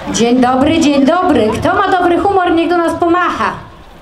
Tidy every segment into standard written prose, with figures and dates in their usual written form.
Dzień dobry, dzień dobry. Kto ma dobry humor, niech do nas pomacha.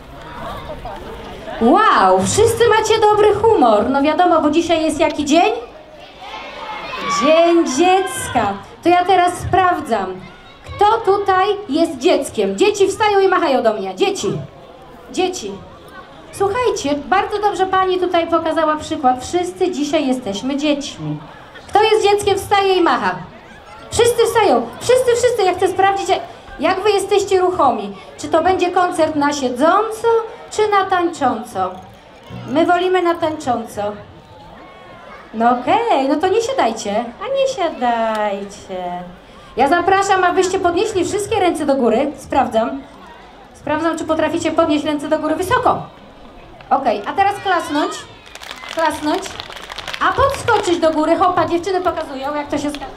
Wow, wszyscy macie dobry humor. No wiadomo, bo dzisiaj jest jaki dzień? Dzień dziecka. To ja teraz sprawdzam. Kto tutaj jest dzieckiem? Dzieci wstają i machają do mnie. Dzieci. Dzieci. Słuchajcie, bardzo dobrze pani tutaj pokazała przykład. Wszyscy dzisiaj jesteśmy dziećmi. Kto jest dzieckiem, wstaje i macha. Wszyscy wstają. Wszyscy. Ja chcę sprawdzić, jak wy jesteście ruchomi. Czy to będzie koncert na siedząco, czy na tańcząco? My wolimy na tańcząco. No okej, no to nie siadajcie. A nie siadajcie. Ja zapraszam, abyście podnieśli wszystkie ręce do góry. Sprawdzam. Sprawdzam, czy potraficie podnieść ręce do góry wysoko. Okej, a teraz klasnąć. Klasnąć. A podskoczyć do góry. Hopa, dziewczyny pokazują, jak to się skacze.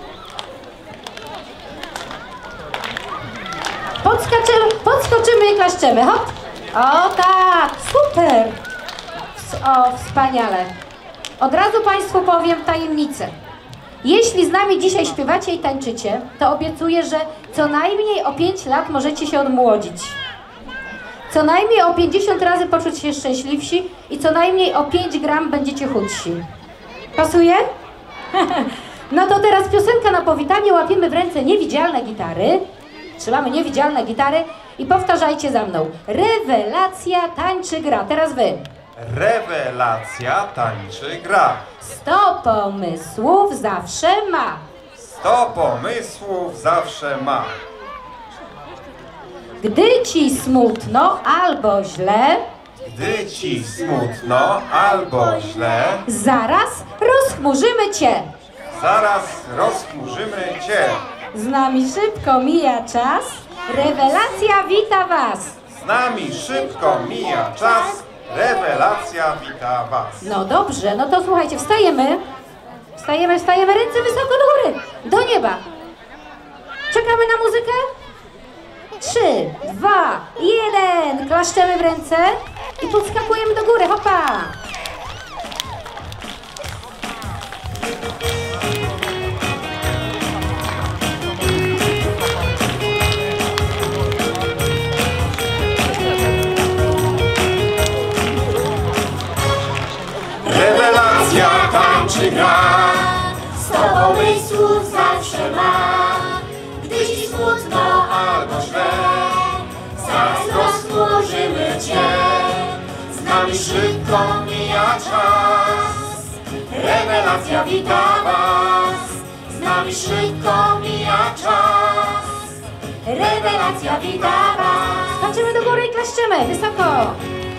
Podskoczymy i klaszczemy. Hop. O tak, super. O, wspaniale. Od razu państwu powiem tajemnicę. Jeśli z nami dzisiaj śpiewacie i tańczycie, to obiecuję, że co najmniej o 5 lat możecie się odmłodzić. Co najmniej o 50 razy poczuć się szczęśliwsi i co najmniej o 5 gram będziecie chudsi. Pasuje? No to teraz piosenka na powitanie. Łapiemy w ręce niewidzialne gitary. Trzymamy niewidzialne gitary i powtarzajcie za mną. Rewelacja tańczy gra. Teraz wy. Rewelacja tańczy gra. 100 pomysłów zawsze ma. 100 pomysłów zawsze ma. Gdy ci smutno albo źle, Gdy ci smutno albo źle, zaraz rozchmurzymy cię. zaraz rozchmurzymy cię. Z nami szybko mija czas. Rewelacja wita was. Z nami szybko mija czas. Rewelacja wita was. No dobrze, no to słuchajcie, wstajemy. Wstajemy, ręce wysoko do góry. Do nieba. Czekamy na muzykę? 3, 2, 1. Klaszczemy w ręce i podskakujemy do góry. Hopa! Rewelacja tańczy gra. 100 pomysłów zawsze ma. Gdy ci smutno Albo źle, zaraz rozchmurzymy cię. z nami szybko mija czas. Rewelacja wita was. Z nami szybko mija czas. Rewelacja wita was. Skaczemy do góry i klaszczemy. Wysoko.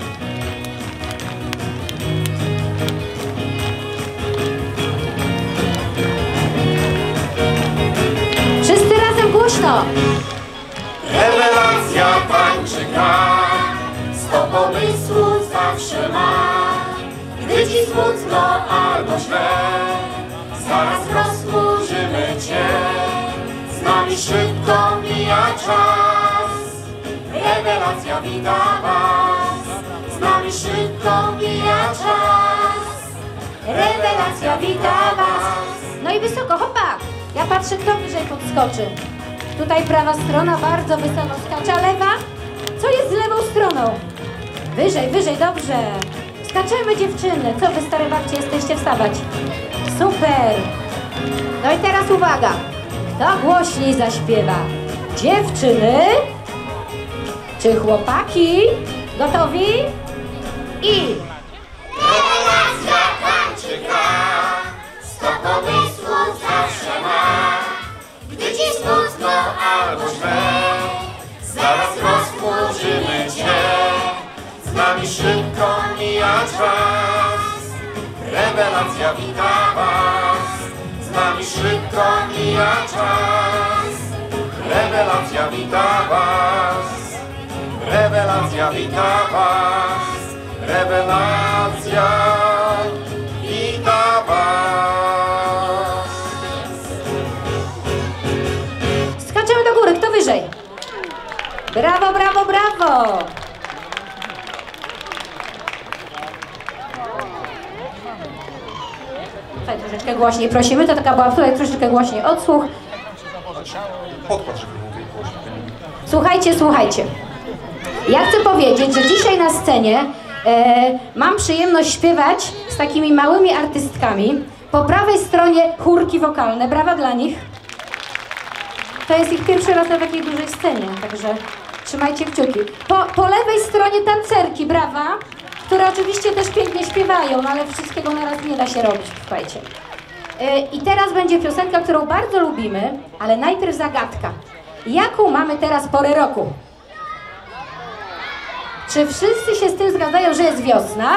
Wszyscy razem głośno. Rewelacja tańczy gra. 100 pomysłów zawsze ma. Gdy ci smutno albo źle, zaraz rozchmurzymy cię. Z nami szybko mija czas. Rewelacja wita was. Z nami szybko mija czas. Rewelacja wita was. No i wysoko, hopa. Ja patrzę, kto wyżej podskoczy. Tutaj prawa strona bardzo wysoko skacze, a lewa? Co jest z lewą stroną? Wyżej, dobrze. Skaczemy, dziewczyny. Co wy, stare babcie, jesteście wstawać? Super. No i teraz uwaga. Kto głośniej zaśpiewa? Dziewczyny? Czy chłopaki? Gotowi? I... Rewelacja tańczy gra. 100 pomysłów zawsze ma. Gdy ci smutno Albo źle, zaraz rozchmurzymy cię. Z nami szybko mija czas. Rewelacja wita was. Z nami szybko mija czas. Rewelacja wita was. Rewelacja wita was. Rewelacja wita was. Skaczemy do góry. Kto wyżej? Brawo, brawo, brawo. Tutaj troszeczkę głośniej prosimy, to taka była tutaj troszeczkę głośniej odsłuch. Podkład, żeby był głośniej. Słuchajcie, słuchajcie. Ja chcę powiedzieć, że dzisiaj na scenie mam przyjemność śpiewać z takimi małymi artystkami. Po prawej stronie chórki wokalne. Brawa dla nich. To jest ich pierwszy raz na takiej dużej scenie, także trzymajcie kciuki. Po lewej stronie tancerki, brawa, które oczywiście też pięknie śpiewają, no ale wszystkiego naraz nie da się robić, słuchajcie. I teraz będzie piosenka, którą bardzo lubimy, ale najpierw zagadka. Jaką mamy teraz porę roku? Czy wszyscy się z tym zgadzają, że jest wiosna?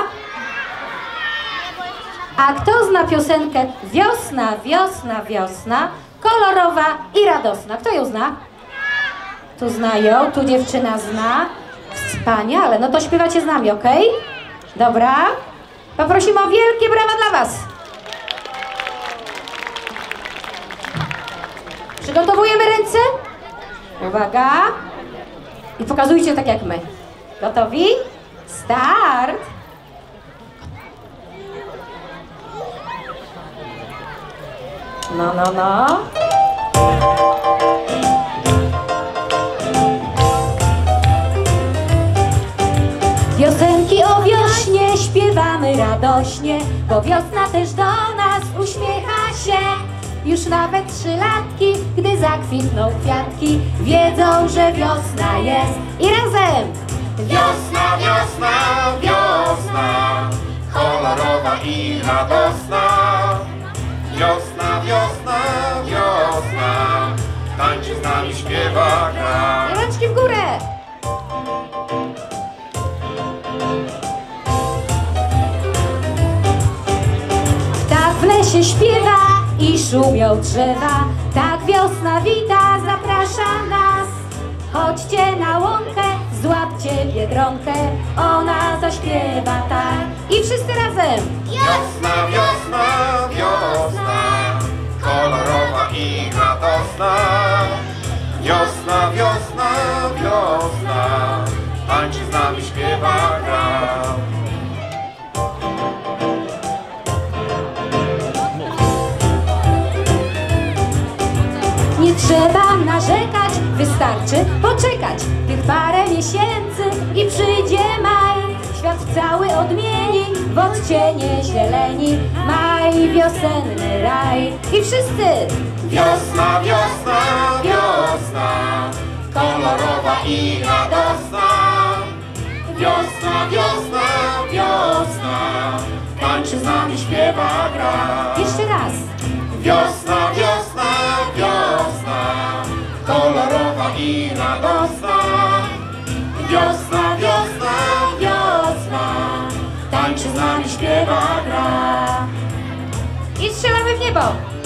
A kto zna piosenkę Wiosna, wiosna, wiosna, kolorowa i radosna? Kto ją zna? Tu znają, tu dziewczyna zna. Wspaniale, no to śpiewacie z nami, ok? Dobra. Poprosimy o wielkie brawa dla was. Przygotowujemy ręce. Uwaga. I pokazujcie tak jak my. Gotowi? Start! No, no, no. Piosenki o wiośnie śpiewamy radośnie, bo wiosna też do nas uśmiecha się. Już nawet 3-latki, gdy zakwitną kwiatki, wiedzą, że wiosna jest. I razem! Wiosna, wiosna, wiosna, kolorowa i radosna. Wiosna, wiosna, wiosna, tańczy z nami, śpiewa, gra. Rączki w górę! Tak w lesie śpiewa i szumią drzewa, tak wiosna wita, zaprasza nas. Chodźcie na łąkę, złapcie biedronkę, ona zaśpiewa tak. I wszyscy razem! Wiosna, wiosna, wiosna, kolorowa i radosna. Wiosna, wiosna, wiosna, tańczy z nami, śpiewa, gra. Nie trzeba narzekać, wystarczy poczekać tych parę miesięcy i przyjdzie maj. Świat cały odmieni w odcienie zieleni, maj, wiosenny raj. I wszyscy! Wiosna, wiosna, wiosna, kolorowa i radosna. Wiosna, wiosna, wiosna, tańczy z nami, śpiewa, gra. Jeszcze raz! Wiosna, wiosna, wiosna, kolorowa i radosna. Wiosna, wiosna, wiosna, tańczy z nami, śpiewa, gra. I strzelamy w niebo!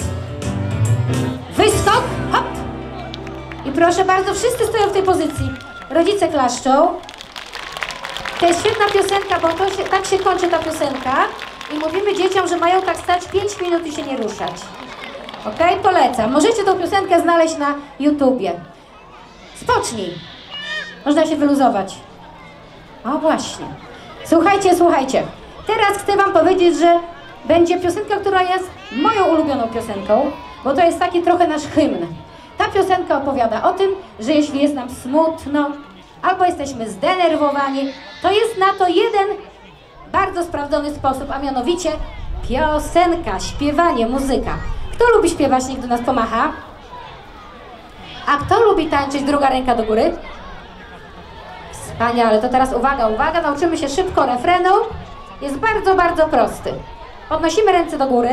Wyskok, hop! I proszę bardzo, wszyscy stoją w tej pozycji. Rodzice klaszczą. To jest świetna piosenka, bo tak się kończy ta piosenka. I mówimy dzieciom, że mają tak stać 5 minut i się nie ruszać. Ok? Polecam. Możecie tą piosenkę znaleźć na YouTubie. Spocznij. Można się wyluzować. O właśnie. Słuchajcie, słuchajcie. Teraz chcę wam powiedzieć, że będzie piosenka, która jest moją ulubioną piosenką, bo to jest taki trochę nasz hymn. Ta piosenka opowiada o tym, że jeśli jest nam smutno, albo jesteśmy zdenerwowani, to jest na to jeden bardzo sprawdzony sposób, a mianowicie piosenka, śpiewanie, muzyka. Kto lubi śpiewać, niech do nas pomacha. A kto lubi tańczyć, druga ręka do góry? Wspaniale, to teraz uwaga, uwaga, nauczymy się szybko refrenu. Jest bardzo, bardzo prosty. Podnosimy ręce do góry.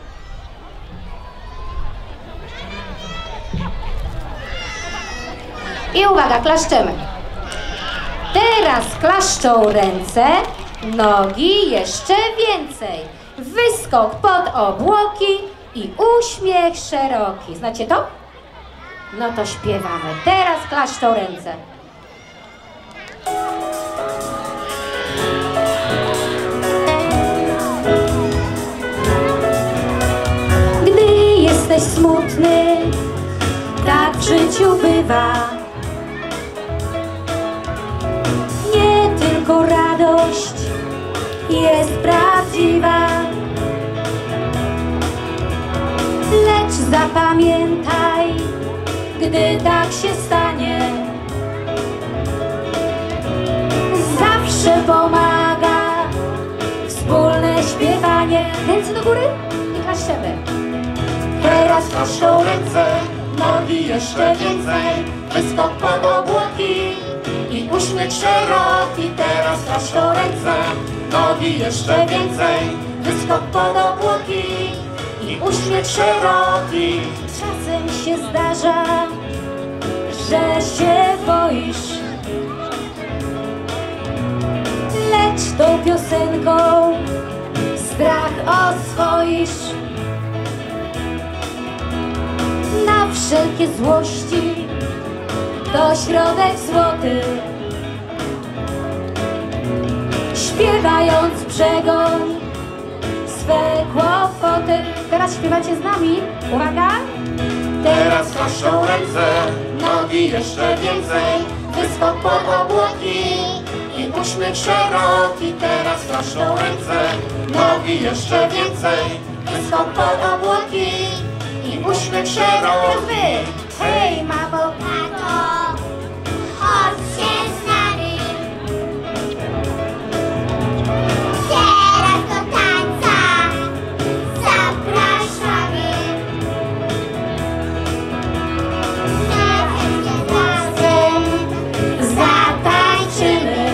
I uwaga, klaszczemy. Teraz klaszczą ręce, nogi jeszcze więcej. Wyskok pod obłoki i uśmiech szeroki. Znacie to? No to śpiewamy. Teraz klaszczą ręce. Gdy jesteś smutny, tak w życiu bywa. Nie tylko radość jest prawdziwa, lecz zapamiętaj, gdy tak się stanie, zawsze pomaga. Wspólne śpiewanie, ręce do góry i klaszczemy. Teraz klaszczą ręce, nogi jeszcze więcej, wyskok pod obłoki i uśmiech szeroki. Teraz klaszczą ręce, nogi jeszcze więcej, wyskok pod obłoki i uśmiech szeroki. Czasem się zdarza, że się boisz, lecz tą piosenką strach oswoisz. Na wszelkie złości to środek złoty, śpiewając przegoń swe kłopoty. Teraz śpiewacie z nami, uwaga! Teraz klaszczą ręce, nogi jeszcze więcej, wyskok pod obłoki i uśmiech szeroki. Teraz klaszczą ręce, nogi jeszcze więcej, wyskok pod obłoki i uśmiech szeroki. Hej, mamo! Tato, chodź się z nami. Teraz do tańca zapraszamy. Razem zatańczymy.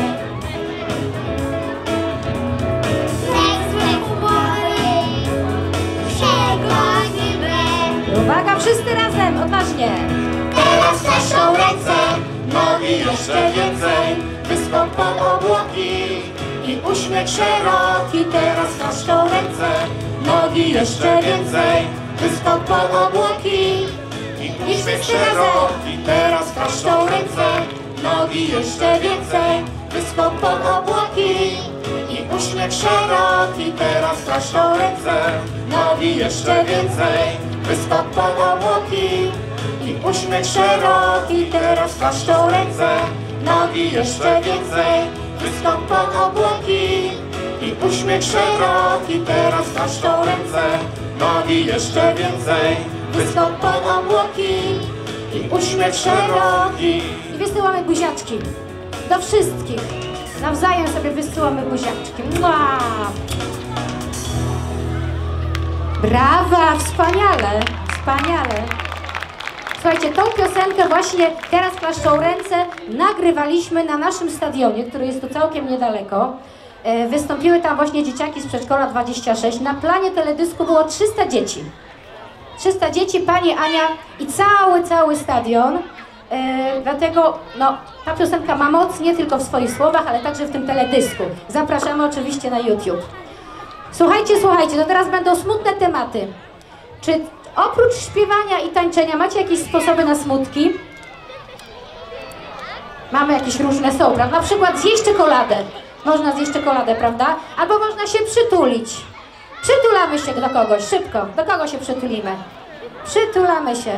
Złe humory przegonimy. Uwaga, wszyscy razem, odważnie! Teraz klaszczą ręce, nogi jeszcze więcej, wyskok pod obłoki i uśmiech szeroki. Teraz klaszczą ręce, nogi jeszcze więcej, wyskok pod obłoki i uśmiech szeroki. Teraz klaszczą ręce, nogi jeszcze więcej, wyskok pod obłoki i uśmiech szeroki. Teraz klaszczą ręce, nogi jeszcze więcej, wyskok pod obłoki i uśmiech szeroki. Teraz klaszczą ręce, nogi jeszcze więcej, wyskok pod obłoki i uśmiech szeroki. Teraz klaszczą ręce, nogi jeszcze więcej, wyskok pod obłoki i uśmiech szeroki. I wysyłamy buziaczki do wszystkich. Nawzajem sobie wysyłamy buziaczki. Mua! Brawa, wspaniale, wspaniale. Słuchajcie, tą piosenkę właśnie Teraz klaszczą ręce nagrywaliśmy na naszym stadionie, który jest tu całkiem niedaleko. Wystąpiły tam właśnie dzieciaki z przedszkola 26. Na planie teledysku było 300 dzieci. 300 dzieci, pani Ania i cały stadion. Dlatego no, ta piosenka ma moc nie tylko w swoich słowach, ale także w tym teledysku. Zapraszamy oczywiście na YouTube. Słuchajcie, to teraz będą smutne tematy. Czy oprócz śpiewania i tańczenia macie jakieś sposoby na smutki? Mamy jakieś różne są, prawda? Na przykład zjeść czekoladę. Można zjeść czekoladę, prawda? Albo można się przytulić. Przytulamy się do kogoś, szybko. Do kogo się przytulimy? Przytulamy się.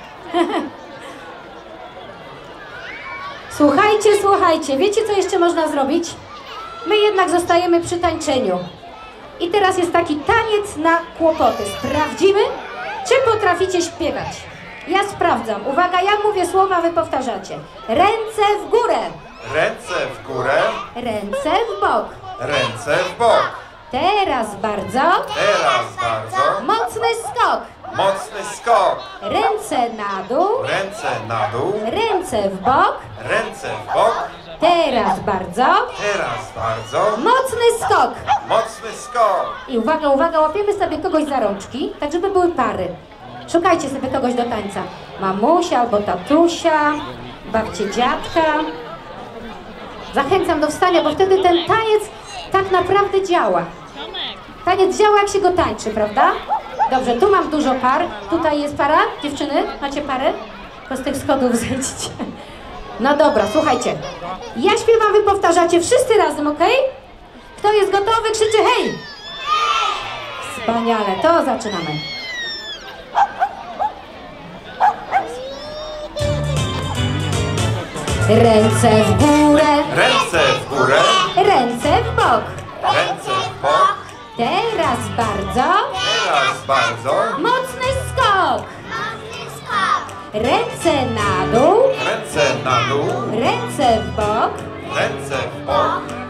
Słuchajcie, wiecie co jeszcze można zrobić? My jednak zostajemy przy tańczeniu. I teraz jest taki taniec na kłopoty. Sprawdzimy, czy potraficie śpiewać. Ja sprawdzam. Uwaga, ja mówię słowa, wy powtarzacie. Ręce w górę. Ręce w górę, Ręce w bok. ręce w bok. Teraz bardzo. Teraz bardzo. Mocny skok. Mocny skok. Ręce na dół. Ręce na dół, Ręce w bok. ręce w bok. Teraz bardzo. Teraz bardzo. Mocny skok. Mocny skok. I uwaga, łapiemy sobie kogoś za rączki, tak żeby były pary. Szukajcie sobie kogoś do tańca. Mamusia albo tatusia, babcie, dziadka. Zachęcam do wstania, bo wtedy ten taniec tak naprawdę działa. Taniec działa, jak się go tańczy, prawda? Dobrze, tu mam dużo par. Tutaj jest para. Dziewczyny, macie parę? To z tych schodów zejdźcie. No dobra, słuchajcie. Ja śpiewam, wy powtarzacie wszyscy razem, ok? Kto jest gotowy, krzyczy hej! Wspaniale, to zaczynamy. Ręce w górę, Ręce w górę, ręce w bok. ręce w bok. Teraz bardzo. Teraz bardzo. Mocny skok. Mocny skok. Ręce na dół, Ręce na dół, ręce w bok. ręce w bok.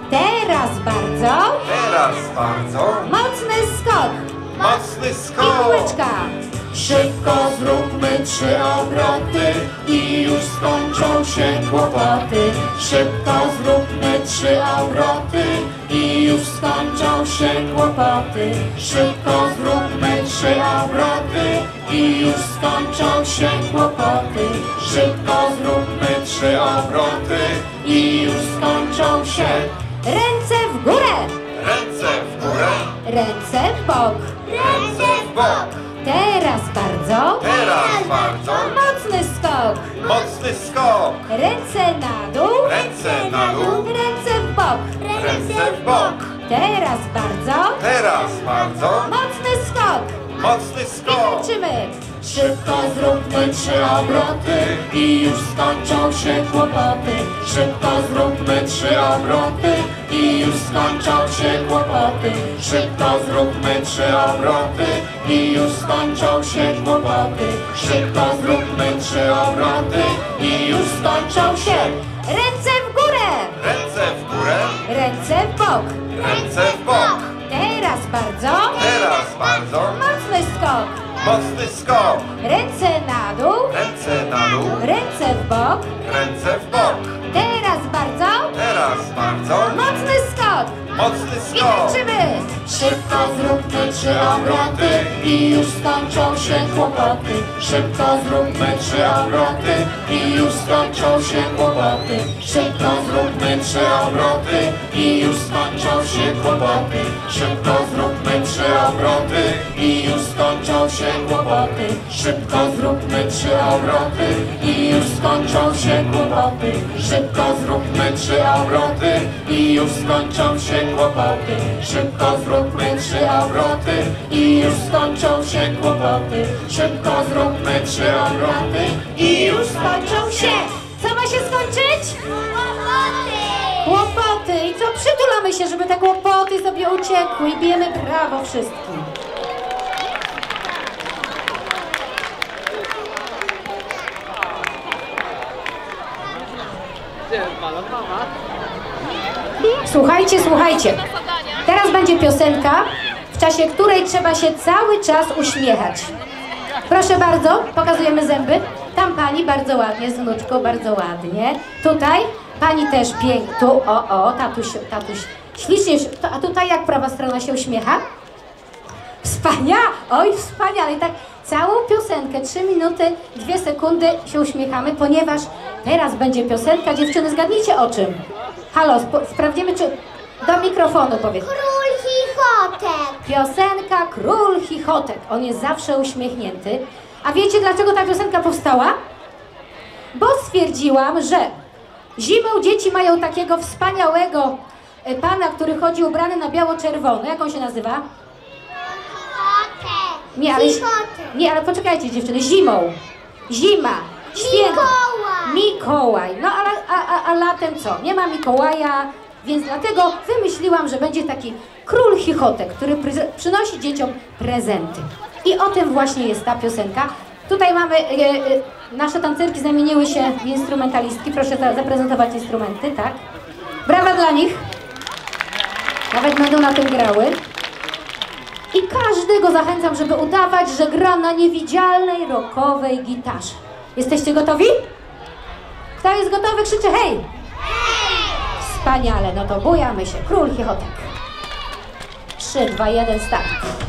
Teraz bardzo. Teraz bardzo. Mocny skok. Mocny I skok. kółeczka. Szybko zróbmy 3 obroty i już skończą się kłopoty. Szybko zróbmy 3 obroty i już skończą się kłopoty. Szybko zróbmy 3 obroty i już skończą się kłopoty. Szybko zróbmy 3 obroty i już skończą się. Ręce w górę. Ręce w górę. Ręce w bok. Ręce w bok. Teraz bardzo. Teraz bardzo. Mocny skok. Mocny skok. Ręce na dół. Ręce na dół. Ręce w bok. Ręce w bok. Teraz bardzo. Teraz bardzo. Mocny skok. Mocny I skok. kończymy. Szybko zróbmy 3 obroty i już skończą się kłopoty. Szybko zróbmy 3 obroty i już skończą się kłopoty. Szybko zróbmy 3 obroty i już skończą się kłopoty. Szybko zróbmy 3 obroty i już skończą się. Ręce w górę. Ręce w górę. Ręce w bok. Ręce w bok. Teraz bardzo. Teraz bardzo. Mocny skok. Mocny skok. Ręce na dół. Ręce na dół. Ręce w bok. Ręce w bok. Teraz bardzo. Teraz bardzo. Mocny skok. Mocny I skok. kończymy. Szybko zróbmy 3 obroty i już skończą się kłopoty. Szybko zróbmy 3 obroty i już skończą się kłopoty. Szybko zróbmy 3 obroty i już skończą się kłopoty. Szybko zróbmy 3 obroty i już skończą się kłopoty. Szybko zróbmy 3 obroty i już skończą się kłopoty. Szybko zróbmy 3 obroty i już skończą się kłopoty. Szybko zróbmy 3 obroty i już skończą się kłopoty. Szybko zróbmy 3 obroty i już skończą się. Co ma się skończyć? Kłopoty. I co? Przytulamy się, żeby te kłopoty sobie uciekły i bijemy brawo wszystkim. Słuchajcie, słuchajcie. Teraz będzie piosenka, w czasie której trzeba się cały czas uśmiechać. Proszę bardzo, pokazujemy zęby. Tam pani bardzo ładnie, z wnuczką, bardzo ładnie. Tutaj pani też pięknie. Tu, tatuś, ślicznie. A tutaj jak prawa strona się uśmiecha? Oj, wspaniale. I tak całą piosenkę, 3 minuty, 2 sekundy się uśmiechamy, ponieważ teraz będzie piosenka. Dziewczyny, zgadnijcie o czym? Halo, sprawdzimy, czy... Do mikrofonu powiedz. Król Chichotek. Piosenka Król Chichotek. On jest zawsze uśmiechnięty. A wiecie, dlaczego ta piosenka powstała? Bo stwierdziłam, że zimą dzieci mają takiego wspaniałego pana, który chodzi ubrany na biało-czerwono. Jak on się nazywa? Chichotek. Nie, ale poczekajcie dziewczyny. Zima. Święto. Mikołaj. No a latem co? Nie ma Mikołaja, więc dlatego wymyśliłam, że będzie taki Król Chichotek, który przynosi dzieciom prezenty. I o tym właśnie jest ta piosenka. Tutaj mamy, nasze tancerki zamieniły się w instrumentalistki. Proszę zaprezentować instrumenty, tak? Brawa dla nich. Nawet będą na tym grały. I każdego zachęcam, żeby udawać, że gra na niewidzialnej, rockowej gitarze. Jesteście gotowi? Kto jest gotowy, krzyczy hej! Wspaniale, no to bujamy się. Król Chichotek. 3, 2, 1, start.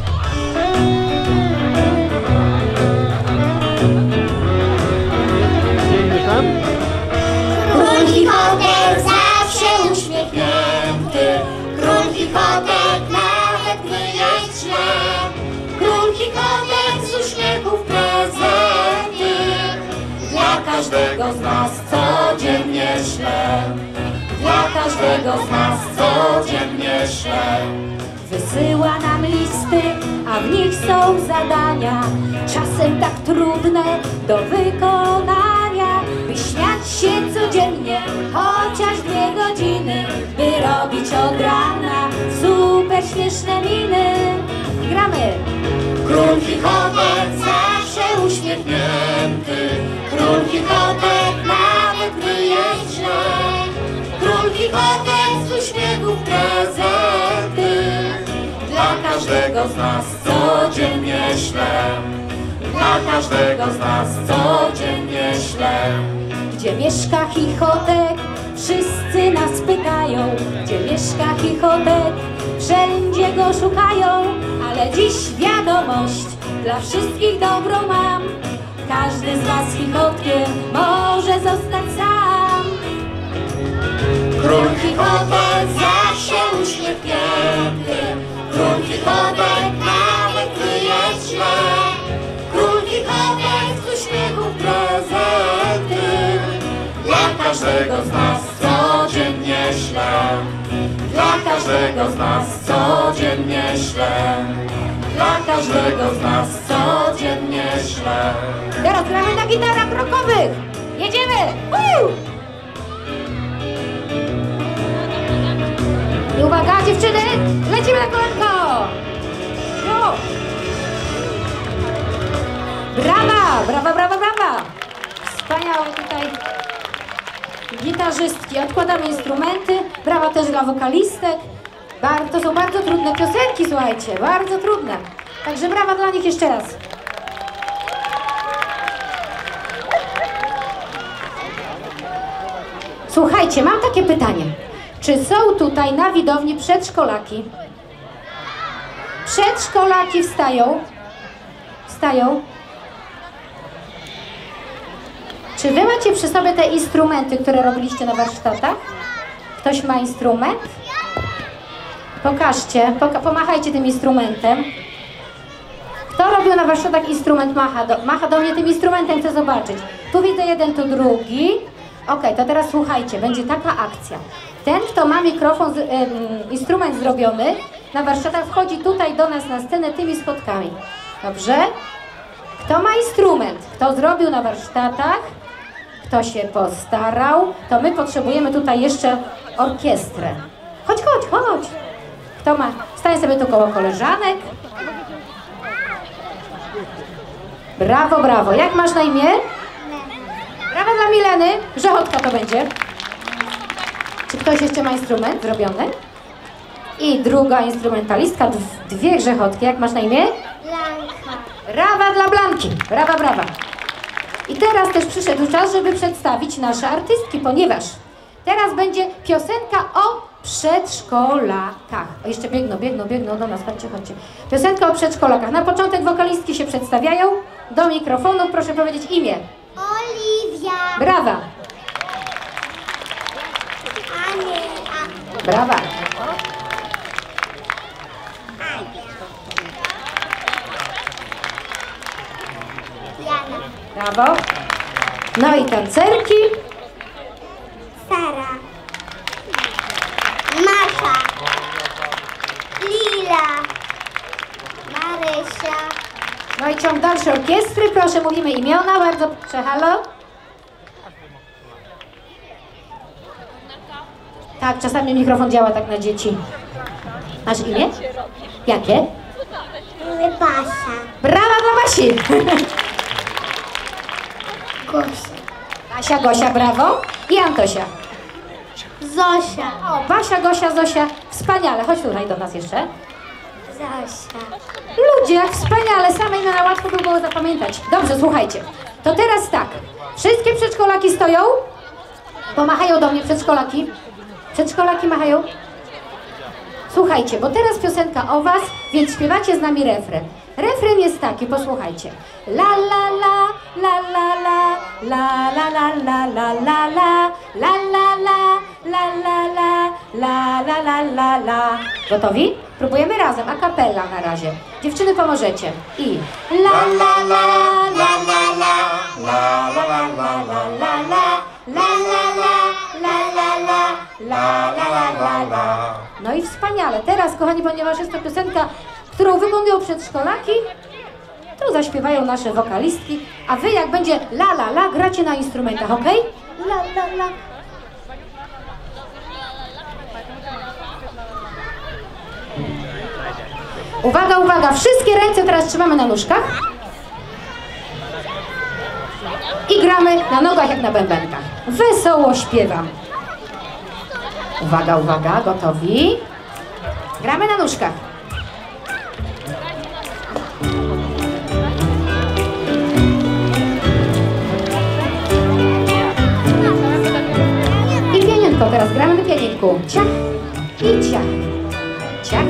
Król Chichotek zawsze uśmiechnięty. Król Chichotek nawet gdy jest źle. Król Chichotek z uśmiechów prezenty dla każdego z nas codziennie śle. Dla każdego z nas codziennie śle. Wysyła nam listy, a w nich są zadania, czasem tak trudne do wykonania, by śmiać się codziennie, chociaż 2 godziny, by robić od rana super śmieszne miny. Gramy! Król Chichotek zawsze uśmiechnięty. Król Chichotek nawet gdy jest źle. Król Chichotek z uśmiechów każdego z nas codziennie ślę. Dla każdego z nas codziennie ślę. Gdzie mieszka Chichotek? Wszyscy nas pytają. Gdzie mieszka Chichotek? Wszędzie go szukają. Ale dziś wiadomość dla wszystkich dobrą mam. Każdy z was Chichotkiem może zostać sam. Król Chichotek zawsze uśmiechnięty. Król Chichotek nawet gdy jest źle. Król Chichotek z uśmiechów prezenty. Dla każdego z nas codziennie ślę. Dla każdego z nas codziennie ślę. Dla każdego z nas codziennie ślę. Teraz gramy na gitarach rockowych. Jedziemy! Woo! I uwaga dziewczyny, lecimy na kolanko! Jo! Brawa, brawa, brawa, brawa! Wspaniałe tutaj gitarzystki. Odkładamy instrumenty. Brawa też dla wokalistek. To są bardzo trudne piosenki, słuchajcie, bardzo trudne. Także brawa dla nich jeszcze raz. Słuchajcie, mam takie pytanie. Czy są tutaj na widowni przedszkolaki? Przedszkolaki wstają. Wstają. Czy wy macie przy sobie te instrumenty, które robiliście na warsztatach? Ktoś ma instrument? Pokażcie, pomachajcie tym instrumentem. Kto robił na warsztatach instrument, macha do mnie tym instrumentem, chcę zobaczyć. Tu widzę jeden, tu drugi. Okej, to teraz słuchajcie, będzie taka akcja. Ten, kto ma mikrofon, instrument zrobiony, na warsztatach wchodzi tutaj do nas na scenę tymi schodkami. Dobrze? Kto ma instrument, kto zrobił na warsztatach, kto się postarał, to my potrzebujemy tutaj jeszcze orkiestrę. Chodź, chodź, chodź. Kto ma? Stań sobie tu koło koleżanek. Brawo, brawo. Jak masz na imię? Brawa dla Mileny. Grzechotka to będzie. Czy ktoś jeszcze ma instrument zrobiony? I druga instrumentalistka, dwie Grzechotki. Jak masz na imię? Blanka. Brawa dla Blanki. Brawa, brawa. I teraz też przyszedł czas, żeby przedstawić nasze artystki, ponieważ teraz będzie piosenka o przedszkolakach. O, jeszcze biegną do nas, chodźcie. Piosenka o przedszkolakach. Na początek wokalistki się przedstawiają. Do mikrofonu proszę powiedzieć imię. Oliwia. Brawa. Ania. Brawa. Jana. Brawo. No i tancerki. Sara. Masza. Lila. Marysia. No i ciąg dalszy orkiestry. Proszę, mówimy imiona. Bardzo proszę, halo. Tak, czasami mikrofon działa tak na dzieci. Masz imię? Jakie? Basia. Brawa dla Basi. Gosia. Gosia, brawo. I Antosia. Zosia. O, Basia, Gosia, Zosia. Wspaniale. Chodź tutaj do nas jeszcze. Zosia. Ludzie, jak wspaniale. Same imiona łatwo by było zapamiętać. Dobrze, słuchajcie. To teraz tak. Wszystkie przedszkolaki stoją. Pomachają do mnie przedszkolaki. Przedszkolaki machają. Słuchajcie, bo teraz piosenka o was, więc śpiewacie z nami refren. Refren jest taki, posłuchajcie. La la la, la la la, la la la la la la la, la la la, la la la, la la la la la. Gotowi? Próbujemy razem, a cappella na razie. Dziewczyny, pomożecie. I la la la, la la la, la la la la la la la, la la la, la la la, la la la la la. No i wspaniale. Teraz, kochani, ponieważ jest to piosenka, którą wykonują przedszkolaki, to zaśpiewają nasze wokalistki, a wy jak będzie la la la, gracie na instrumentach, ok? La la la. Uwaga, uwaga, wszystkie ręce teraz trzymamy na nóżkach i gramy na nogach jak na bębenkach. Wesoło śpiewam. Uwaga, uwaga, gotowi? Gramy na nóżkach. szybciutku. Ciach i ciach. Ciach.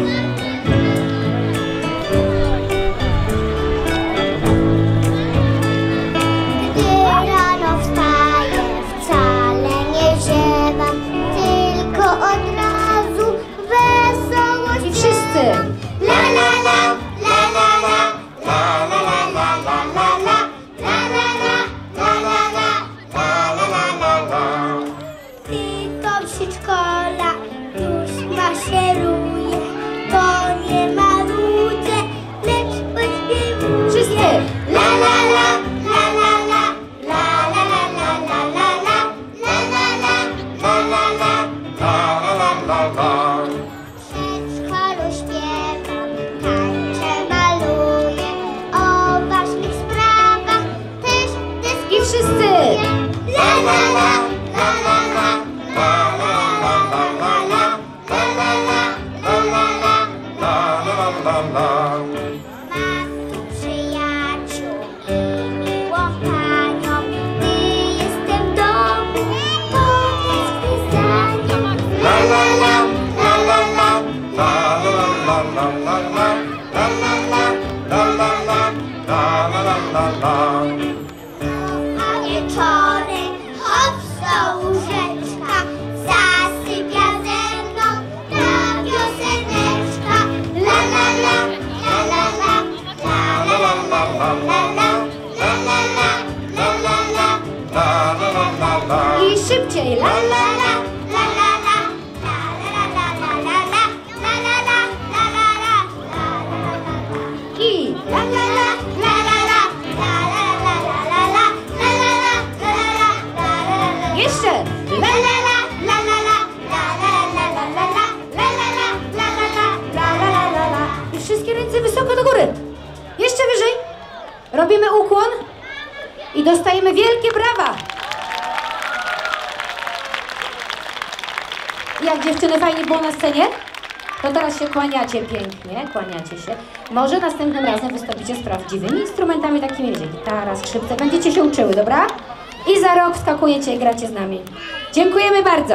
Gdy rano wstaję, wcale nie ziewam, tylko od razu wesołość. I wszyscy. La la la, la la la, la la la la la la la, la la la, la la la. Ty to przedszkola już maszeruje, to nie ma ludzie, lecz pośpiewuje. Wszyscy. La la la, la la la, la la la la la la la, la la la. W przedszkolu śpiewam, tańczę, maluję, o ważnych sprawach też dyskutuję. I wszyscy. La la la, la la la, la la la la la la, la la la. Mam tu przyjaciół i miłą panią, gdy jestem w domu, to tęsknię za nią. La la la, la la la, la la la la la la, la la la. A wieczorem hop, łóżeczka, zasypia ze mną ta pioseneczka. La la la, la la la, la la la la la la, la la. I szybciej. La la la. La la la, la la la la la la, la la la, la la la, la la la. I La la la, la la la, la la la la la, la la la, la la la. jeszcze. La la la, la la la, la la la la la la, la la la, la la la, La la la la la. I wszystkie ręce wysoko do góry. Jeszcze wyżej. Robimy ukłon i dostajemy wielkie brawa. Jak dziewczyny fajnie było na scenie? To teraz się kłaniacie pięknie, kłaniacie się. Może następnym razem wystąpicie z prawdziwymi instrumentami takimi, wiecie, gitara, skrzypce. Będziecie się uczyły, dobra? I za rok wskakujecie i gracie z nami. Dziękujemy bardzo.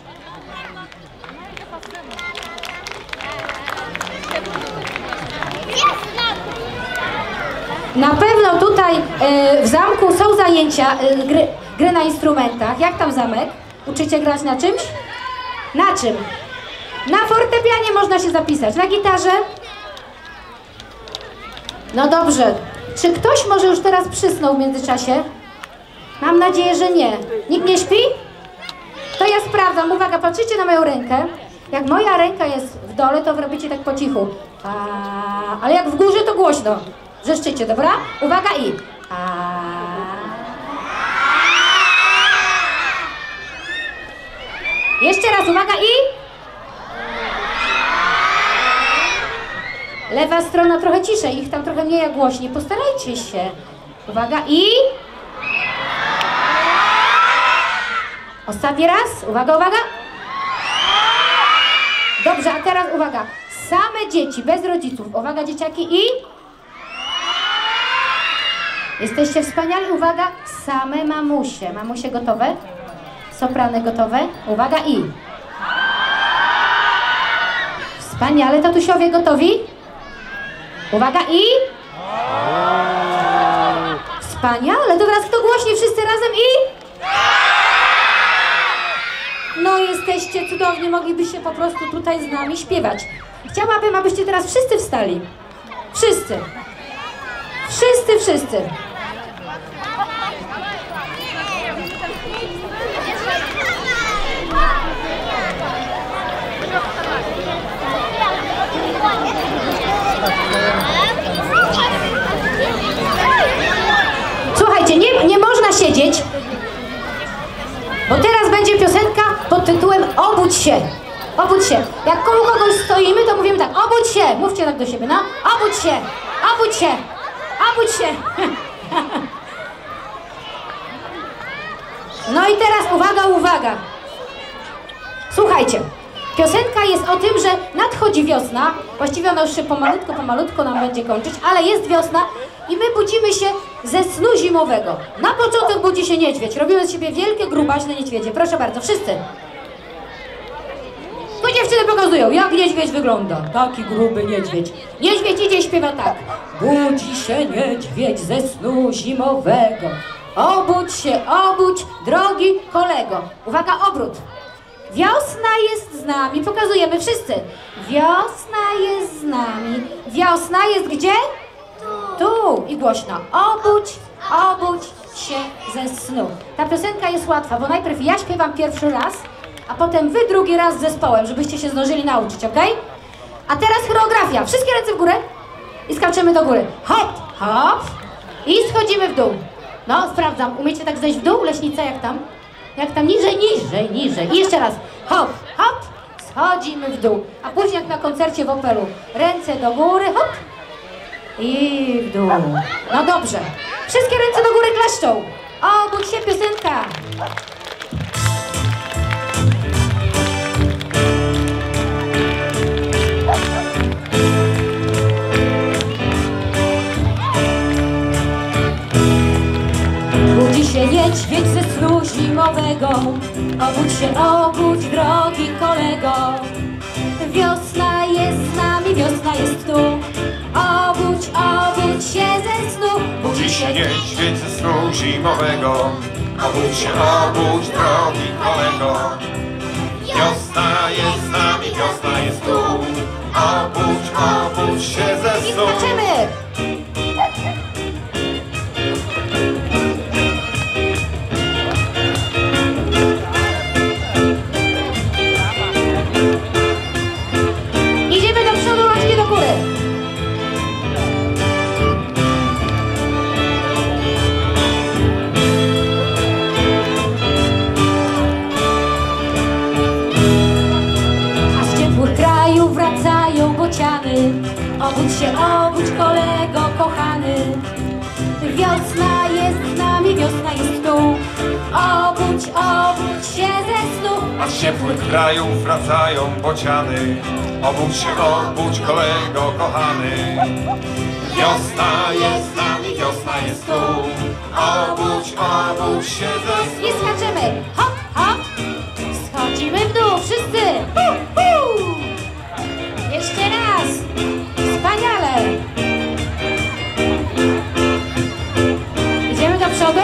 Na pewno tutaj w zamku są zajęcia gry na instrumentach. Jak tam zamek? Uczycie grać na czymś? Na czym? Na fortepianie można się zapisać. Na gitarze? No dobrze. Czy ktoś może już teraz przysnął w międzyczasie? Mam nadzieję, że nie. Nikt nie śpi? To ja sprawdzam. Uwaga, patrzycie na moją rękę. Jak moja ręka jest w dole, to wy robicie tak po cichu. Ale jak w górze, to głośno. Wrzeszczycie, dobra? Uwaga i... Jeszcze raz, uwaga i... Lewa strona trochę ciszej, ich tam trochę mniej jak głośniej. Postarajcie się. Uwaga i... Ostatni raz. Uwaga, uwaga. Dobrze, a teraz uwaga. Same dzieci, bez rodziców. Uwaga, dzieciaki i... Jesteście wspaniali. Uwaga, same mamusie. Mamusie gotowe? Soprany gotowe? Uwaga i... Wspaniale. Tatusiowie gotowi? Uwaga i... Wspaniale. To teraz kto głośniej? Wszyscy razem i... No jesteście cudowni. Moglibyście po prostu tutaj z nami śpiewać. Chciałabym, abyście teraz wszyscy wstali. Wszyscy. Wszyscy, wszyscy. Słuchajcie, nie można siedzieć, bo teraz będzie piosenka pod tytułem Obudź się. Obudź się. Jak koło kogoś stoimy, to mówimy tak, obudź się. Mówcie tak do siebie, no. Obudź się, obudź się, obudź się. No i teraz uwaga, uwaga. Słuchajcie, piosenka jest o tym, że nadchodzi wiosna. Właściwie ona już się pomalutko nam będzie kończyć, ale jest wiosna i my budzimy się ze snu zimowego. Na początek budzi się niedźwiedź. Robimy z siebie wielkie, grubaśne niedźwiedzie. Proszę bardzo, wszyscy. pokazują, jak niedźwiedź wygląda. Taki gruby niedźwiedź. Niedźwiedź idzie i śpiewa tak. Budzi się niedźwiedź ze snu zimowego. Obudź się, obudź, drogi kolego. Uwaga, obrót. Wiosna jest z nami. Pokazujemy wszyscy. Wiosna jest z nami. Wiosna jest gdzie? Tu. I głośno. Obudź, obudź się ze snu. Ta piosenka jest łatwa, bo najpierw ja śpiewam pierwszy raz, a potem wy drugi raz z zespołem, żebyście się zdążyli nauczyć, ok? A teraz choreografia. Wszystkie ręce w górę i skaczemy do góry. Hop, hop i schodzimy w dół. No, sprawdzam. Umiecie tak zejść w dół, leśnica, jak tam? Jak tam? Niżej, niżej, niżej. I jeszcze raz. Hop, hop, schodzimy w dół. A później jak na koncercie w Opelu. Ręce do góry, hop i w dół. No dobrze. Wszystkie ręce do góry klaszczą. Obudź się, piosenka. Budzi się niedźwiedź ze snu zimowego. Obudź się, obudź, drogi kolego. Wiosna jest z nami, wiosna jest tu. Obudź, obudź się ze snu. Budzi się niedźwiedź ze snu zimowego. Obudź się, obudź, drogi kolego. Wiosna jest z nami, wiosna jest tu. Obudź, obudź się ze I snu. skaczemy. Idziemy do przodu, rączki do góry. A z ciepłych krajów wracają bociany. Obudź się, obudź, kolego kochany. Wiosna jest z nami, wiosna jest tu. Obudź, obudź się ze snu. A z ciepłych krajów wracają bociany. Obudź się, obudź, kolego kochany. Wiosna jest z nami, wiosna jest tu. Obudź, obudź się ze snu. I skaczemy. Hop, hop. Schodzimy w dół, wszyscy. Hu, hu. Jeszcze raz. Wspaniale. Idziemy do przodu.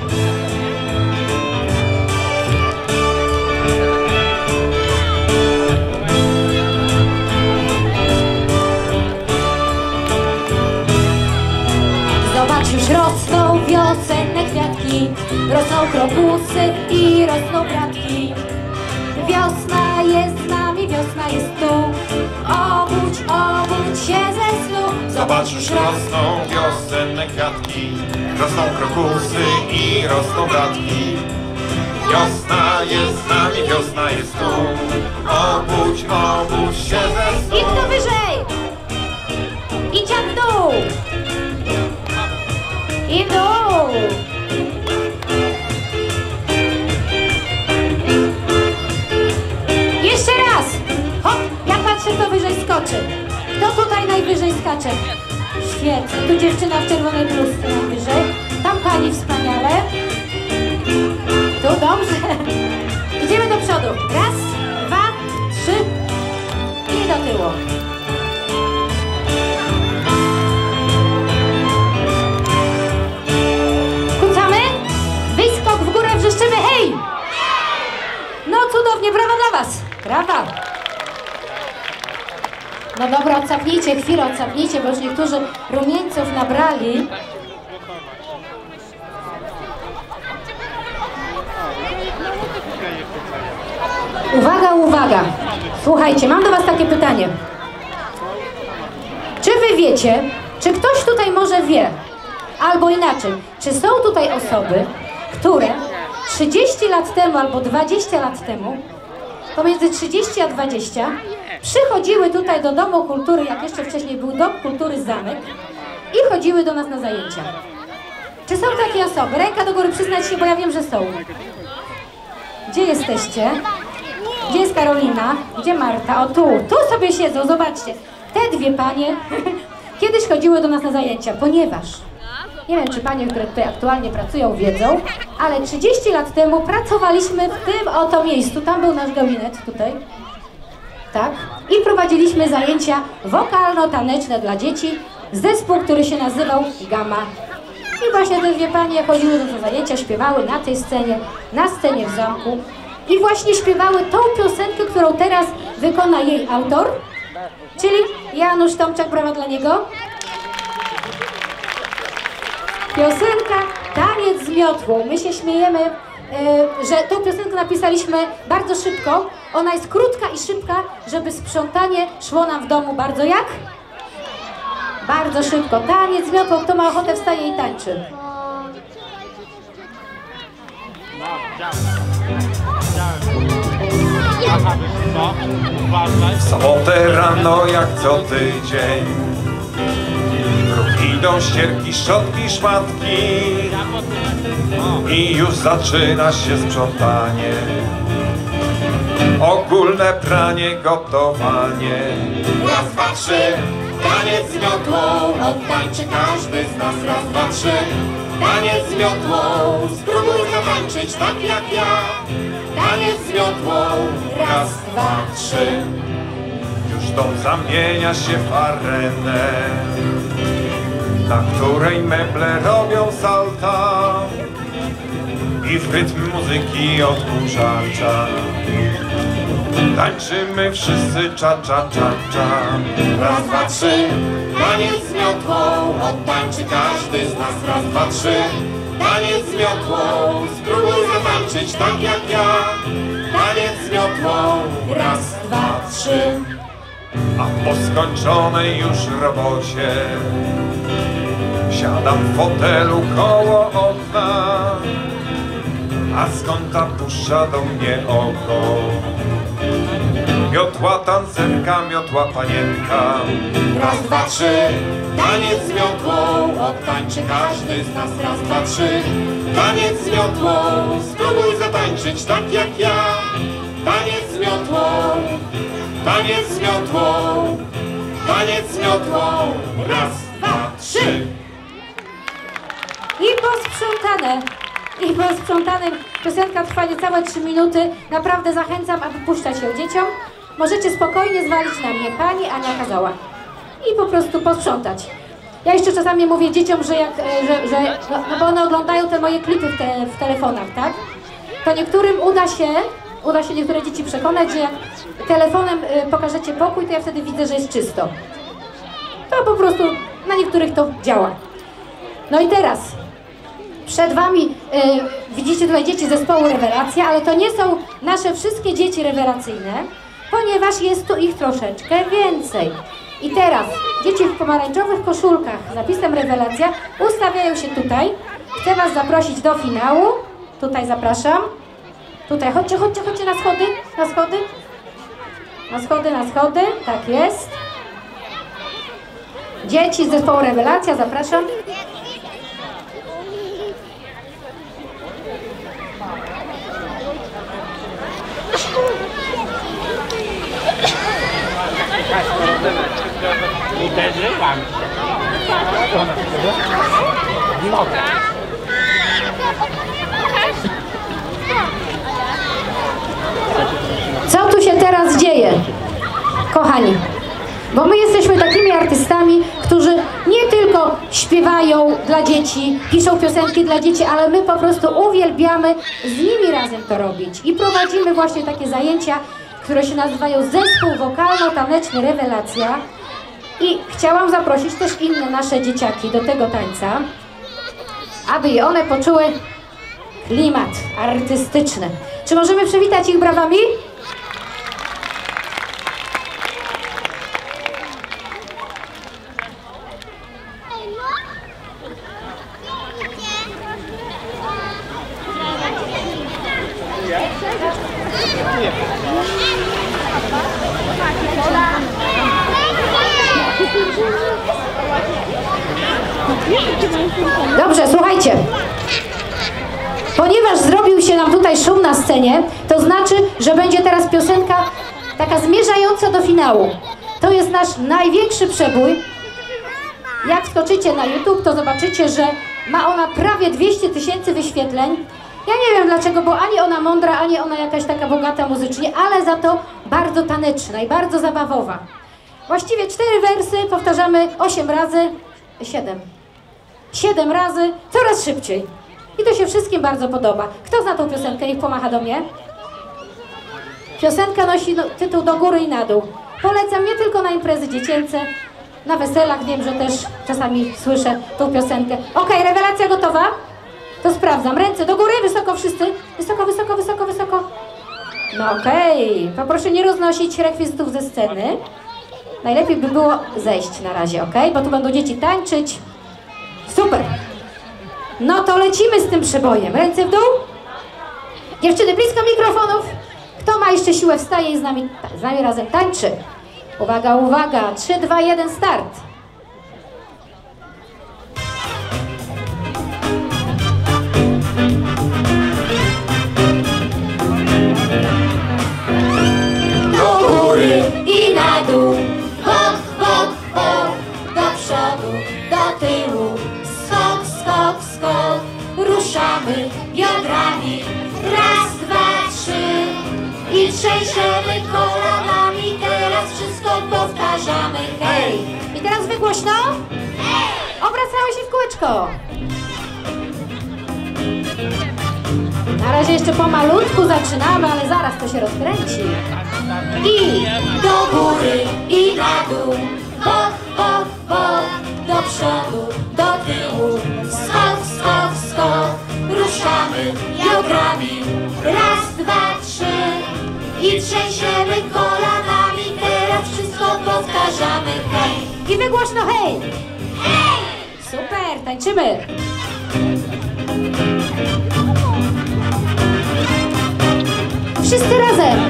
Zobacz, już rosną wiosenne kwiatki. Rosną krokusy i rosną bratki. Wiosna jest z nami, wiosna jest tu. Obudź, obudź się ze snu. Zobacz, już rosną wiosenne kwiatki. Rosną krokusy i rosną bratki. Wiosna jest z nami, wiosna jest tu. Obudź, obudź się ze snu. I kto wyżej? I ciak w dół. I w dół. Jeszcze raz. Hop, ja patrzę, kto wyżej skoczy. Kto tutaj najwyżej skacze? Świetnie. Tu dziewczyna w czerwonej bluzce najwyżej. Tam pani wspaniale. Tu dobrze. Idziemy do przodu. Raz, dwa, trzy i do tyłu. Kucamy. Wyskok w górę, wrzeszczymy hej! No cudownie, brawa dla was. Brawa. No dobra, odsapnijcie chwilę, odsapnijcie, bo już niektórzy rumieńców nabrali. Uwaga, uwaga. Słuchajcie, mam do was takie pytanie. Czy wy wiecie, czy ktoś tutaj może wie, albo inaczej, czy są tutaj osoby, które 30 lat temu albo 20 lat temu, pomiędzy 30 a 20, przychodziły tutaj do Domu Kultury, jak jeszcze wcześniej był Dom Kultury Zamek, i chodziły do nas na zajęcia. Czy są takie osoby? Ręka do góry, przyznać się, bo ja wiem, że są. Gdzie jesteście? Gdzie jest Karolina? Gdzie Marta? O tu, tu sobie siedzą, zobaczcie. Te dwie panie kiedyś chodziły do nas na zajęcia, ponieważ nie wiem, czy panie, które tutaj aktualnie pracują, wiedzą, ale 30 lat temu pracowaliśmy w tym oto miejscu. Tam był nasz gabinet, tutaj. tak? I prowadziliśmy zajęcia wokalno-taneczne dla dzieci, zespół, który się nazywał Gamma. I właśnie te dwie panie chodziły do zajęcia, śpiewały na scenie w zamku. I właśnie śpiewały tą piosenkę, którą teraz wykona jej autor, czyli Janusz Tomczak, brawa dla niego. Piosenka Taniec z miotłą. My się śmiejemy, że tą piosenkę napisaliśmy bardzo szybko. Ona jest krótka i szybka, żeby sprzątanie szło nam w domu bardzo jak? Bardzo szybko. Taniec z miotłą. Kto ma ochotę, wstaje i tańczy. W sobotę rano jak co tydzień idą ścierki, szczotki, szmatki i już zaczyna się sprzątanie. Ogólne pranie, gotowanie. Raz, dwa, trzy, taniec z miotłą, odtańczy każdy z nas. Raz, dwa, trzy, taniec z miotłą, spróbuj zatańczyć tak jak ja. Taniec z miotłą, raz, dwa, trzy. Już dom zamienia się w arenę, na której meble robią salta i w rytm muzyki odkurzacza tańczymy wszyscy cza, cza, cza, cza. Raz, dwa, trzy, taniec z miotłą, odtańczy każdy z nas. Raz, dwa, trzy, taniec z miotłą, spróbuj zatańczyć tak jak ja. Taniec z miotłą, raz, dwa, trzy. A po skończonej już robocie siadam w fotelu koło okna, a z kąta puszcza do mnie oko miotła tancerka, miotła panienka. Raz, dwa, trzy, taniec z miotłą, odtańczy każdy z nas. Raz, dwa, trzy, taniec z miotłą, spróbuj zatańczyć tak jak ja. Taniec z miotłą, taniec z miotłą, taniec z miotłą, raz, dwa, trzy. I posprzątane. Piosenka trwa niecałe 3 minuty. Naprawdę zachęcam, aby puszczać ją dzieciom. Możecie spokojnie zwalić na mnie. Pani Ania kazała. I po prostu posprzątać. Ja jeszcze czasami mówię dzieciom, że no bo one oglądają te moje klipy w telefonach, tak? To niektórym uda się niektóre dzieci przekonać, że jak telefonem pokażecie pokój, to ja wtedy widzę, że jest czysto. To po prostu na niektórych to działa. No i teraz przed wami widzicie tutaj dzieci zespołu Rewelacja, ale to nie są nasze wszystkie dzieci rewelacyjne, ponieważ jest tu ich troszeczkę więcej. I teraz dzieci w pomarańczowych koszulkach z napisem Rewelacja ustawiają się tutaj. Chcę was zaprosić do finału. Tutaj zapraszam. Tutaj, chodźcie na schody, na schody, tak jest. Dzieci z zespołu Rewelacja, zapraszam. Uderzyłam się. Nie mogę. Co tu się teraz dzieje, kochani? Bo my jesteśmy takimi artystami, którzy nie tylko śpiewają dla dzieci, piszą piosenki dla dzieci, ale my po prostu uwielbiamy z nimi razem to robić. I prowadzimy właśnie takie zajęcia, które się nazywają Zespół Wokalno-Taneczny Rewelacja. I chciałam zaprosić też inne nasze dzieciaki do tego tańca, aby i one poczuły klimat artystyczny. Czy możemy przywitać ich brawami? Dobrze, słuchajcie. Ponieważ zrobił się nam tutaj szum na scenie, to znaczy, że będzie teraz piosenka taka zmierzająca do finału. To jest nasz największy przebój. Jak wskoczycie na YouTube, to zobaczycie, że ma ona prawie 200 000 wyświetleń. Ja nie wiem dlaczego, bo ani ona mądra, ani ona jakaś taka bogata muzycznie, ale za to bardzo taneczna i bardzo zabawowa. Właściwie 4 wersy powtarzamy 8 razy, 7 razy, coraz szybciej. I to się wszystkim bardzo podoba. Kto zna tą piosenkę? Niech pomacha do mnie. Piosenka nosi tytuł Do góry i na dół. Polecam nie tylko na imprezy dziecięce, na weselach wiem, że też czasami słyszę tą piosenkę. Okej, rewelacja gotowa? To sprawdzam. Ręce do góry, wysoko wszyscy. Wysoko, wysoko, wysoko, wysoko. No okej. Poproszę nie roznosić rekwizytów ze sceny. Najlepiej by było zejść na razie, okej? Bo tu będą dzieci tańczyć. Super. No to lecimy z tym przebojem. Ręce w dół. Dziewczyny blisko mikrofonów. Kto ma jeszcze siłę, wstaje i z nami razem tańczy. Uwaga, uwaga. 3, 2, 1, start. Do góry i na dół, hop, hop, hop, do przodu, do tyłu, skok, skok, skok, ruszamy biodrami, raz, 2, 3 i trzęsiemy kolanami, teraz wszystko powtarzamy, hej! I teraz wy głośno. Obracały się w kółeczko. Na razie jeszcze pomalutku zaczynamy, ale zaraz to się rozkręci. I do góry i na dół, hop, hop, hop, do przodu, do tyłu, skok, skok, skok, ruszamy biodrami, raz, 2, 3 i trzęsiemy kolanami, teraz wszystko powtarzamy, hej! I wy głośno, hej! Super, tańczymy! Wszyscy razem!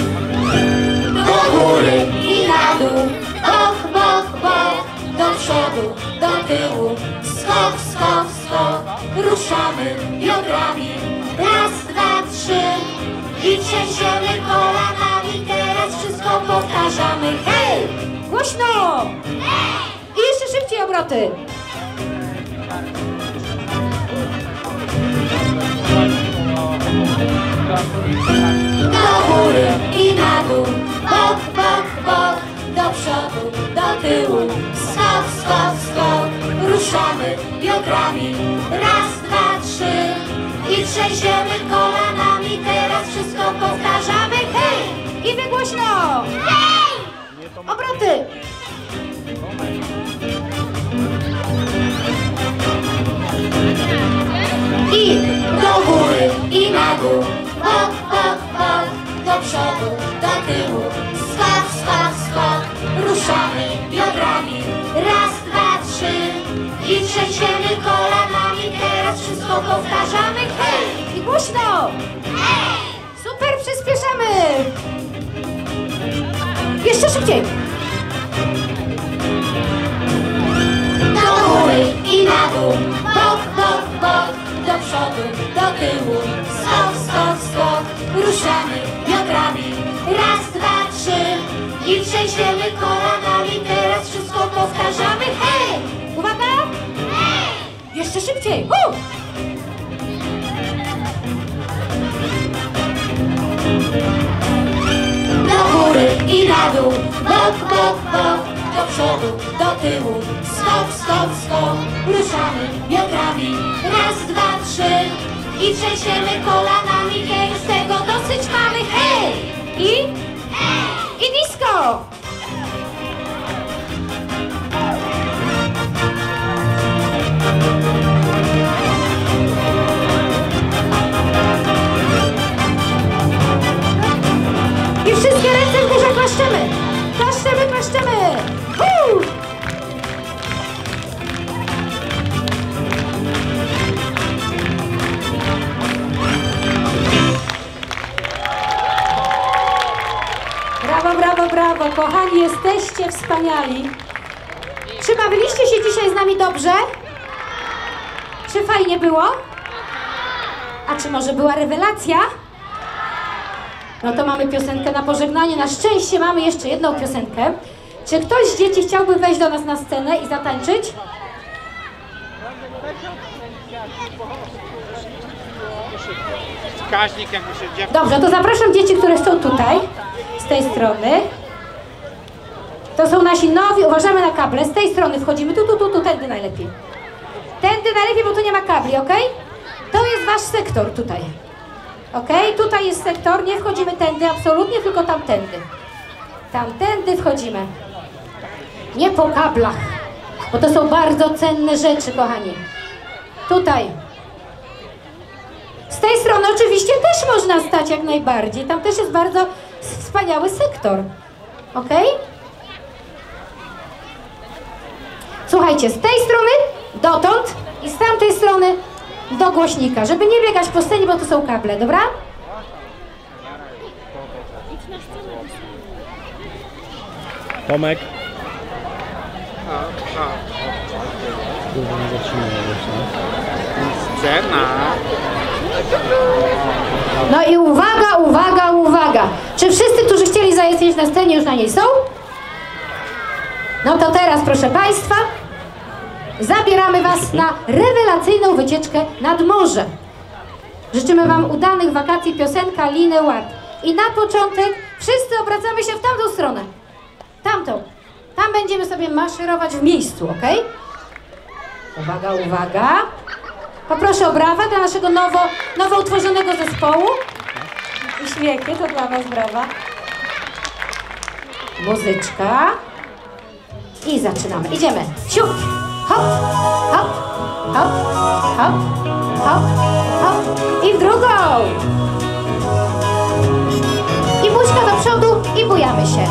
Do góry i na dół, hop, hop, hop, do przodu, do tyłu, skok, skok, skok, ruszamy biodrami, raz, 2, 3 i trzęsiemy kolanami, teraz wszystko powtarzamy, hej! Głośno! I jeszcze szybciej obroty! Do góry i na dół, bok, bok, bok, do przodu, do tyłu, skok, skok, skok, ruszamy biodrami, raz, 2, 3 i trzęsiemy kolanami, teraz wszystko powtarzamy, hej! I wy głośno! Hej! Obroty! I do góry i na dół, bok, bok, bok, do przodu, do tyłu, skok, skok, skok, ruszamy biodrami, raz, 2, 3 i trzęsiemy kolanami, teraz wszystko powtarzamy, hej! I głośno! Super, przyspieszamy! Jeszcze szybciej! Do góry i na dół, bok, bok, bok, do przodu, do tyłu, skok, skok, skok, ruszamy biodrami, raz, 2, 3 i trzęsiemy kolanami, teraz wszystko powtarzamy, hej! Uwaga! Jeszcze szybciej! Do góry i na dół, bok, bok, bok, do przodu, do tyłu, skok, skok, skok, ruszamy biodrami, raz, 2, 3 i trzęsiemy kolanami, hej, już tego dosyć mamy, hej! I disco! I wszystkie ręce w górze klaszczemy! Klaszczemy, klaszczemy! Brawo, brawo, brawo! Kochani, jesteście wspaniali! Czy bawiliście się dzisiaj z nami dobrze? Czy fajnie było? A czy może była rewelacja? No to mamy piosenkę na pożegnanie. Na szczęście mamy jeszcze jedną piosenkę. Czy ktoś z dzieci chciałby wejść do nas na scenę i zatańczyć? Wskaźnik jakby się dzieje. Dobrze, to zapraszam dzieci, które są tutaj, z tej strony. To są nasi nowi, uważamy na kable, z tej strony wchodzimy, tu, tędy najlepiej. Tędy najlepiej, bo tu nie ma kabli, ok? To jest wasz sektor tutaj. Ok? Tutaj jest sektor, nie wchodzimy tędy absolutnie, tylko tamtędy. Tamtędy wchodzimy. Nie po kablach, bo to są bardzo cenne rzeczy, kochani. Tutaj. Z tej strony oczywiście też można stać jak najbardziej. Tam też jest bardzo wspaniały sektor. Ok? Słuchajcie, z tej strony dotąd i z tamtej strony do głośnika, żeby nie biegać po scenie, bo to są kable, dobra? Tomek. Scena. No i uwaga, uwaga, uwaga! Czy wszyscy, którzy chcieli zaistnieć na scenie, już na niej są? No to teraz, proszę Państwa, zabieramy Was na rewelacyjną wycieczkę nad morze. Życzymy Wam udanych wakacji, piosenka Liny Ład. I na początek wszyscy obracamy się w tamtą stronę. Tamtą. Tam będziemy sobie maszerować w miejscu, ok? Uwaga, uwaga. Poproszę o brawa dla naszego nowo utworzonego zespołu. Uśmiechy, to dla Was brawa. Muzyczka. I zaczynamy. Idziemy. Siup. Hop, hop, hop, hop, hop, hop. I w drugą. I buźka do przodu i bujamy się.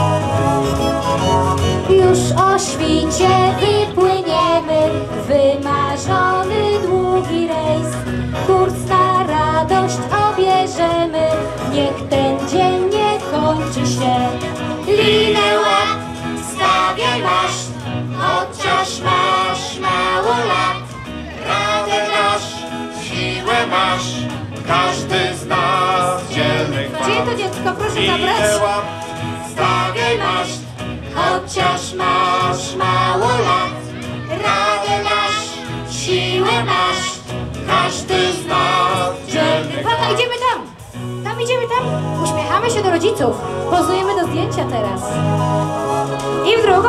Już o świcie wypłyniemy, wymarzony długi rejs. Kurs na radość obierzemy, niech ten dzień nie kończy się. Linę ład, stawiaj maszt, chociaż masz mało lat. Radę dasz, siłę masz, każdy z nas dzielnych ma. Gdzie to dziecko? Proszę Linę zabrać. ład, stawiaj maszt, Chociaż masz mało lat, radę dasz, siłę masz. każdy z nas dzielnych Uwaga, idziemy tam! Tam idziemy tam! Uśmiechamy się do rodziców. Pozujemy do zdjęcia teraz. I w drugą!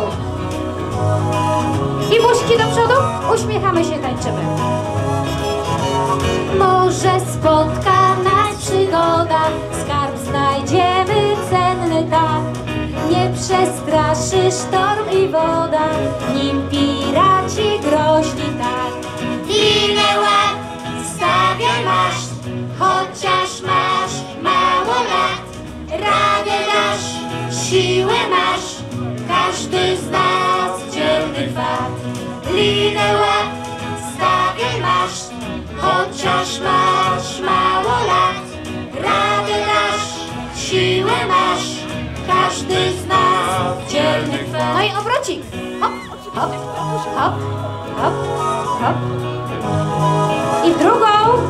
I buźki do przodu. Uśmiechamy się, tańczymy. Może spotka nas przygoda, skarb znajdziemy cenny tak. Nie przestraszy sztorm i woda, nim piraci groźni tak. Linę ład, stawiaj maszt, chociaż masz mało lat. Radę dasz, siłę masz, każdy z nas dzielnych wad. Linę ład, stawiaj maszt, chociaż masz mało lat. Radę dasz, siłę masz, każdy z nas dzielnych wad. No i obrocik. Hop, hop, hop, hop, hop. I w drugą.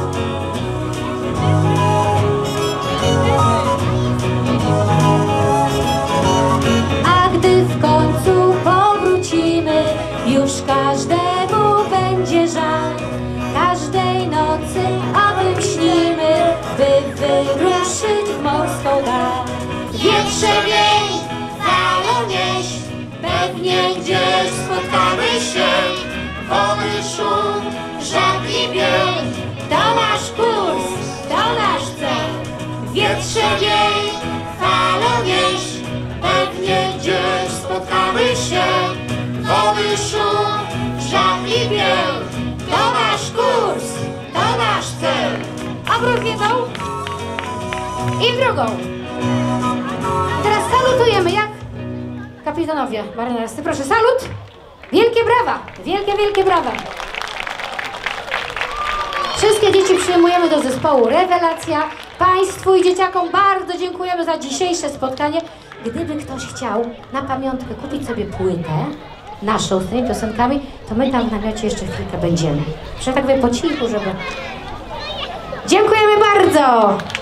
A gdy w końcu powrócimy, już każdemu będzie żal. Każdej nocy o tym śnimy, by wyruszyć w morską dal. Wietrze wiej, falą nieś, pewnie gdzieś spotkamy się. Wody szum, żab i biel, to nasz kurs, to nasz cel. Wietrze wiej, falą nieś, pewnie gdzieś spotkamy się. Wody szum, żab i biel, to nasz kurs, to nasz cel. Obrót w jedną i w drugą. Teraz salutujemy jak kapitanowie marynarscy. Proszę, salut. Wielkie brawa. Wielkie, wielkie brawa. Wszystkie dzieci przyjmujemy do zespołu Rewelacja. Państwu i dzieciakom bardzo dziękujemy za dzisiejsze spotkanie. Gdyby ktoś chciał na pamiątkę kupić sobie płytę naszą z tymi piosenkami, to my tam w namiocie jeszcze chwilkę będziemy. Proszę tak po cichu, żeby... Dziękujemy bardzo!